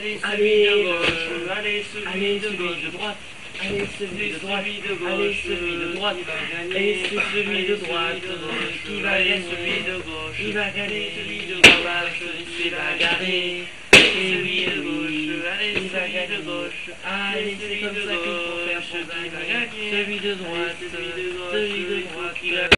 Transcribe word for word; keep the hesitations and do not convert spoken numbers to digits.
Allez, Allez, celui de gauche, allez, celui allez, de celui gauche, de droite. Allez, celui de droite. celui de gauche, Allez, celui de droite. allez, Et c'est celui de droite qui va allez, gagner. celui de gauche, Il va gagner. celui de Il va gauche, se bagarrer. celui de gauche, allez, Il va celui de gagner. gauche, Allez, c'est comme ça qu'il faut faire pour qui va gagner. gagner. Celui de droite, Celui de gauche, celui de il faut droite. qu'il